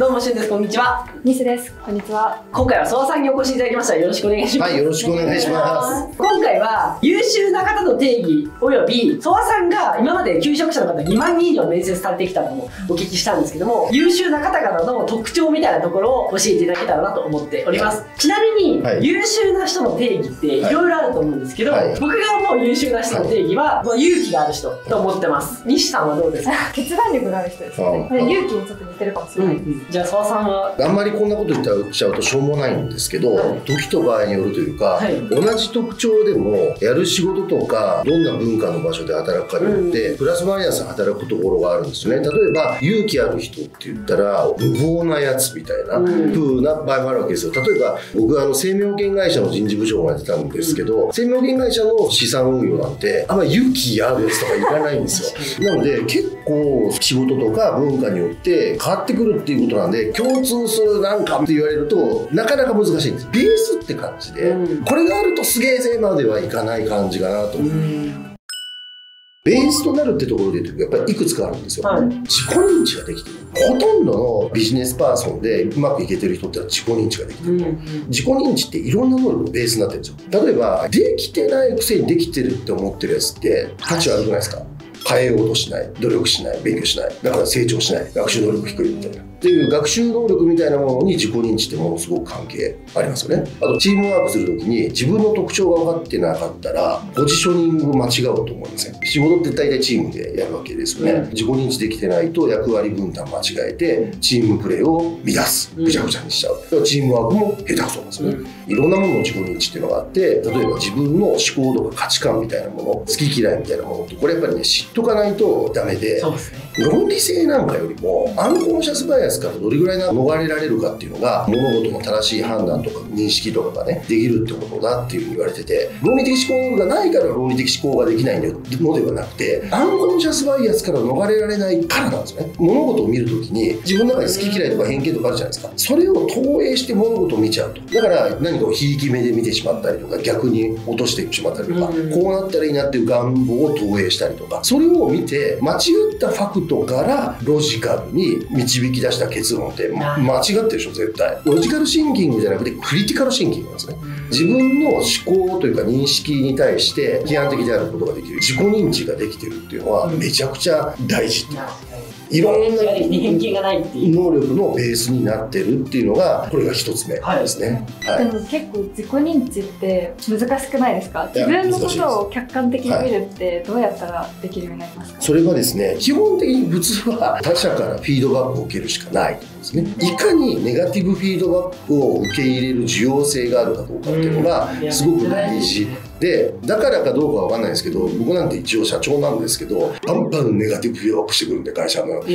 どうも、しゅんです。こんにちは。 ニスです。こんにちは。 今回は曽我さんにお越しいただきました。よろしくお願いします。 はい、よろしくお願いします。 今回は優秀な方の定義および曽我さんが今まで求職者の方2万人以上面接されてきたのをお聞きしたんですけども、優秀な方々の特徴みたいなところを教えていただけたらなと思っております。ちなみに、優秀な人の定義っていろいろあると思うんですけど、僕が思う優秀な人の定義は、勇気がある人と思ってます。西さんはどうですか？ 決断力がある人ですね。勇気にちょっと似てるかもしれないです。 じゃあ曽我さんはあんまりこんなこと言っちゃうとしょうもないんですけど、時と場合によるというか、同じ特徴でもやる仕事とかどんな文化の場所で働くかによってプラスマイナス働くところがあるんですよね。例えば勇気ある人って言ったら無謀なやつみたいな風な場合もあるわけですよ。例えば僕生命保険会社の人事部長をやってたんですけど、生命保険会社の資産運用なんてあんまり勇気あるやつとかいらないんですよ。なので結構仕事とか文化によって変わってくるっていうことなんで、共通するなんかって言われるとなかなか難しいんです。ベースって感じで、これがあるとすげえぜまではいかない感じかなと思う。ベースとなるってところで言うとやっぱりいくつかあるんですよ。自己認知ができてる。ほとんどのビジネスパーソンでうまくいけてる人ってのは自己認知ができてる。自己認知っていろんな能力のベースになってるんですよ。例えばできてないくせにできてるって思ってるやつって価値悪くないですか？変えようとしない、努力しない、勉強しない、だから成長しない、学習能力低いみたいなっていう学習能力みたいなものに自己認知ってものすごく関係ありますよね。あとチームワークするときに自分の特徴が分かってなかったらポジショニング間違うと思いません？仕事って大体チームでやるわけですよね。自己認知できてないと役割分担間違えてチームプレーを乱す、ぐちゃぐちゃにしちゃう。チームワークも下手くそなんですよね。いろんなものの自己認知っていうのがあって、例えば自分の思考とか価値観みたいなもの、好き嫌いみたいなものってこれやっぱりね知っとかないとダメで、論理性なんかよりもアンコンシャスバイアスからどれぐらい逃れられるかっていうのが物事の正しい判断とか認識とかがねできるってことだっていうふうに言われてて、論理的思考がないから論理的思考ができないのではなくて、アンコンシャスバイアスから逃れられないからなんですよね。物事を見るときに自分の中に好き嫌いとか偏見とかあるじゃないですか。それを投影して物事を見ちゃうと。だから何かをひいき目で見てしまったりとか逆に落としてしまったりとか、こうなったらいいなっていう願望を投影したりとか、それを見て間違ったファクトからロジカルに導き出した結論って間違ってるでしょ絶対。ロジカルシンキングじゃなくてクリティカルシンキングなんですね。自分の思考というか認識に対して批判的であることができる自己認知ができてるっていうのはめちゃくちゃ大事っていうか、いろんな偏見がないっていう能力のベースになってるっていうのがこれが一つ目ですね。 でも結構自己認知って難しくないですか？自分のことを客観的に見るってどうやったらできるようになりますか？ それはですね、基本的に普通は他者からフィードバックを受けるしかないと思うんですね。いかにネガティブフィードバックを受け入れる需要性があるかどうかっていうのがすごく大事で、だからかどうかは分かんないですけど、僕なんて一応社長なんですけどバンバンネガティブフィードバックしてくるんで会社の。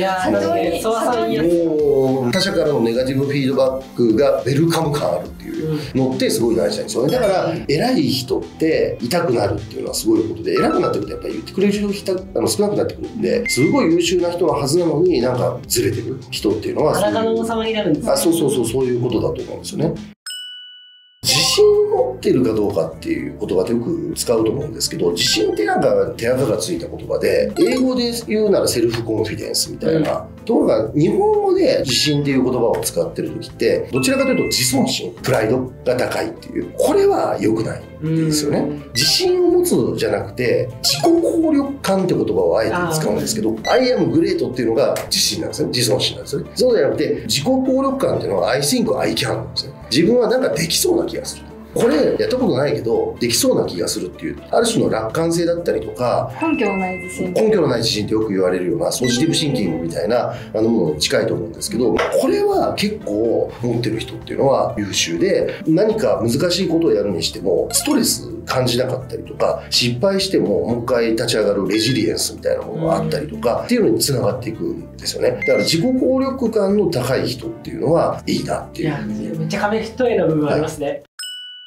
もう他者からのネガティブフィードバックがウェルカム感あるっていうのってすごい大事なんですよね。だから偉い人って痛くなるっていうのはすごいことで、偉くなってくるとやっぱり言ってくれる人少なくなってくるんで、すごい優秀な人のはずなのになんかずれてる人っていうのは裸の王様になるんですね。 そういうことだと思うんですよね。自信を持ってるかどうかっていう言葉ってよく使うと思うんですけど、自信ってなんか手垢がついた言葉で、英語で言うならセルフコンフィデンスみたいな、ところが日本語で自信っていう言葉を使ってる時ってどちらかというと自尊心、プライドが高いっていう、これは良くないんですよね。自信を持つじゃなくて自己効力感って言葉をあえて使うんですけど、I am great っていうのが自信なんですね。自尊心なんですね。そうじゃなくて自己効力感っていうのは I think I can なんですね。自分はなんかできそうな気がする。これやったことないけどできそうな気がするっていうある種の楽観性だったりとか、 根拠のない自信ってよく言われるようなポジティブシンキングみたいなものに近いと思うんですけど、これは結構持ってる人っていうのは優秀で、何か難しいことをやるにしてもストレス感じなかったりとか、失敗してももう一回立ち上がるレジリエンスみたいなものがあったりとかっていうのにつながっていくんですよね。だから自己効力感の高い人っていうのはいいなっていう。 めっちゃ紙一重な部分ありますね。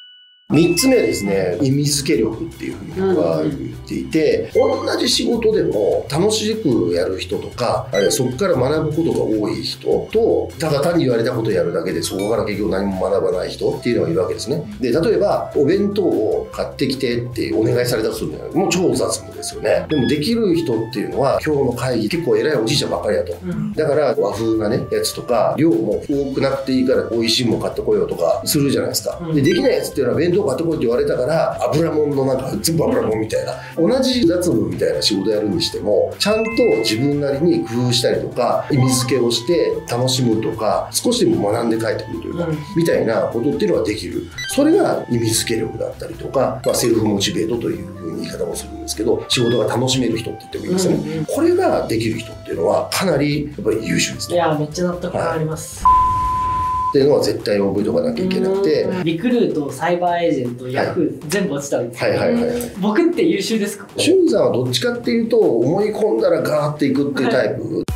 3つ目はですね、意味付け力っていうふうに僕は言っていて、同じ仕事でも楽しくやる人とか、あるいはそこから学ぶことが多い人と、ただ単に言われたことをやるだけでそこから結局何も学ばない人っていうのがいるわけですね。で、例えばお弁当を買ってきてってお願いされたとするのよ。もう超雑務ですよね。でもできる人っていうのは今日の会議結構偉いおじいちゃんばっかりだと、だから和風なねやつとか量も多くなくていいから美味しいもん買ってこいよとかするじゃないですか。できないやつっていうのは弁当買ってこいって言われたから油もんのなんか全部油もんみたいな、同じ雑務みたいな仕事やるにしてもちゃんと自分なりに工夫したりとか意味付けをして楽しむとか少しでも学んで帰ってくるというか、みたいなことっていうのができる。それが意味付け力だったりとか、セルフモチベートというふうに言い方もするんですけど、仕事が楽しめる人って言ってもいいですよね。これができる人っていうのはかなりやっぱり優秀ですね。 いやめっちゃ納得があります、 っていうのは絶対覚えておかなきゃいけなくて、 リクルート、サイバーエージェント、ヤフー全部落ちたんですけど、僕って優秀ですか？ しゅんさんはどっちかっていうと思い込んだらガーっていくっていうタイプ